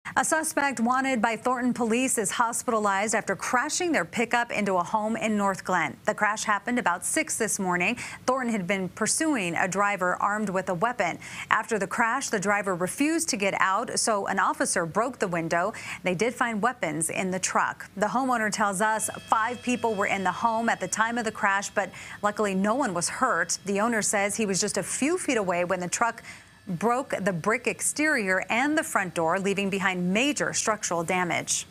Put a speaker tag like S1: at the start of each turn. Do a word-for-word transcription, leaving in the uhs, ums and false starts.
S1: A suspect wanted by Thornton police is hospitalized after crashing their pickup into a home in North Glen. The crash happened about six this morning. Thornton had been pursuing a driver armed with a weapon. After the crash, the driver refused to get out, so an officer broke the window. They did find weapons in the truck. The homeowner tells us five people were in the home at the time of the crash, but luckily no one was hurt. The owner says he was just a few feet away when the truck broke the brick exterior and the front door, leaving behind major structural damage.